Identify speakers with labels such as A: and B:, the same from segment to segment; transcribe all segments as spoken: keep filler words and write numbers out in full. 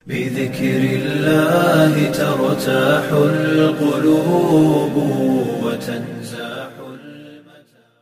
A: بذكر الله ترتاح القلوب وتنزاح المتاعب.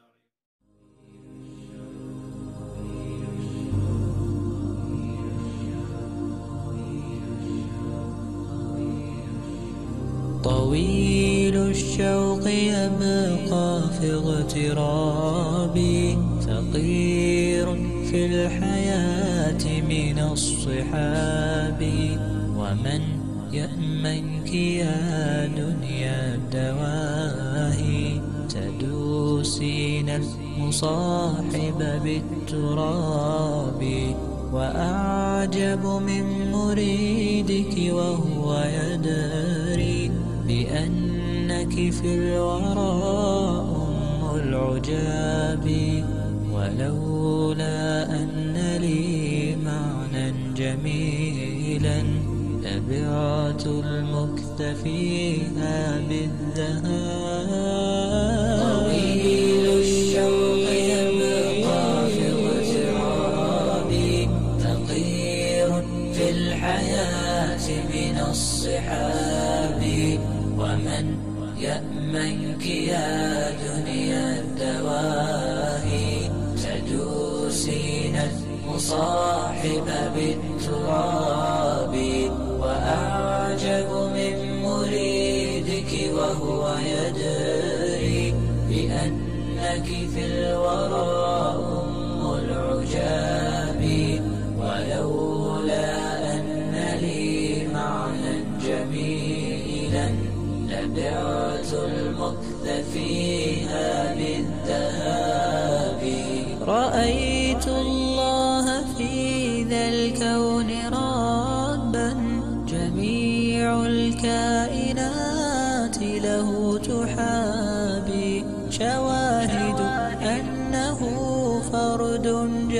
B: طويل الشوق يبقى في اغترابي، ثقير في الحياة من الصحاب. ومن يأمنك يا دنيا الدواهي، تدوسين المصاحب بالتراب. وأعجب من مريدك وهو يدري بأنك في الورى أم العجاب. ولولا أن لي معنى جميلا لبعت المكث فيها بالذهاب. طويل الشوق يبقى في اغترابي، ثقير في الحياة من الصحاب. ومن يأمنك يا دنيا الدواهي، تدوسين المصاحب بالتراب. وأعجب من مريدك وهو يدري بأنك في الورى أم العجاب. ولولا أن لي معنى جميلا لبعت المكث فيها بالذهاب. رأيت الله في ذا الكون ربا، جميع الكائنات له تحابي. شواهد أنه فرد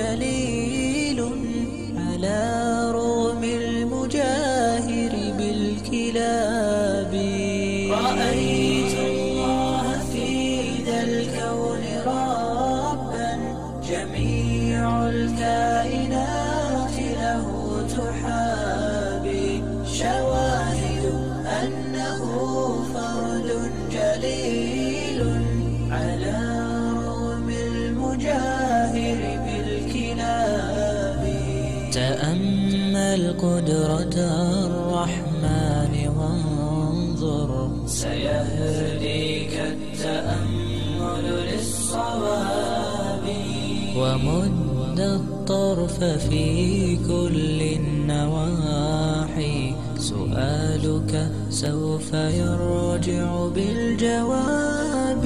B: جليل على رغم المجاهر بالكلاب. رأيت الله في ذا الكون ربا، جميع الكائنات له تحابي. شواهد أنه فرد جليل على رغم المجاهر بالكلاب. تأمل قدرة الرحمن وانظر، سيهديك التأمل للصواب. ومد الطرف في كل النواحي، سؤالك سوف يرجع بالجواب.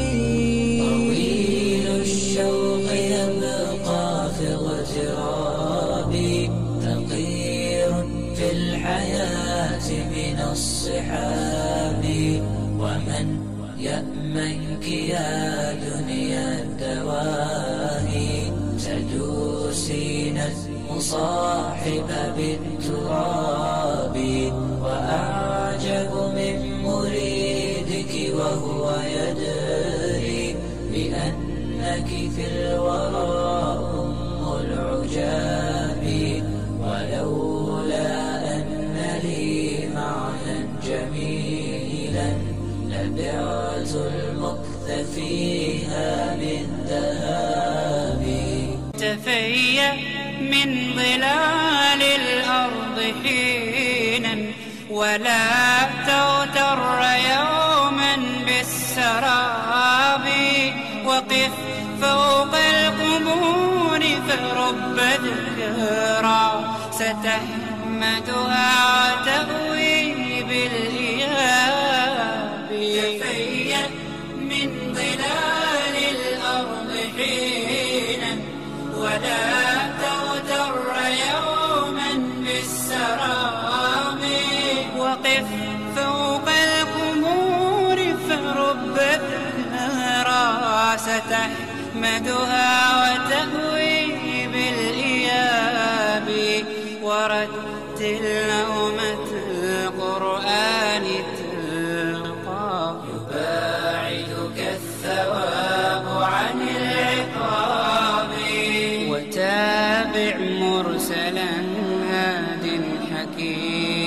B: طويل الشوق يبقى في اغترابي، ثقير في الحياة من الصحاب. ومن يأمنك يا دنيا الدواهي، تدوسين المصاحب بالتراب. وأعجب من مريدك وهو يدري بأنك في الورى أم العجاب. ولولا أن لي معنى جميلا لبعت المكث فيها بالذهاب.
C: تفيأ من ظلال الأرض حينا، ولا تغتر يوما بالسراب. وقف فوق القبور فرب ذكرى ستحمدها وتأوي بالإياب. تفيأ من ظلال الأرض حينا، ولا تغتر يوما بالسراب. وقف فوق القبور فرب ذكرى ستحمدها وتأوي بالإياب. ورتل نومة القرآن تلقى، يباعدك الثواب عن العقاب. وتابع مرسلا هاد حكيم،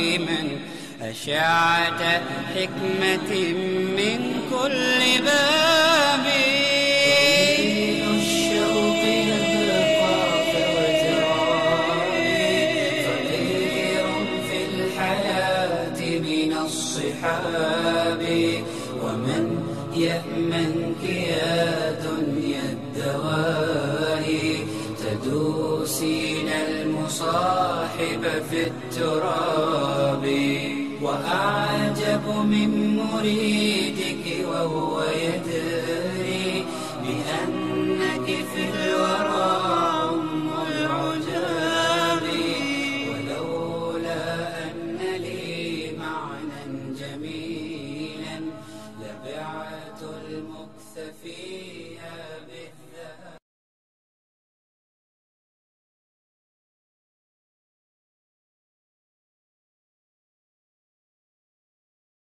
C: أشعة حكمة من كل باب.
B: طريق الشوق يبقى كوترابي، فقير في الحياة من الصحاب. ومن يأمنك يا دنيا الدواهي، تدوسين المصاحب في التراب. وأعجب من مريدك وهو يدري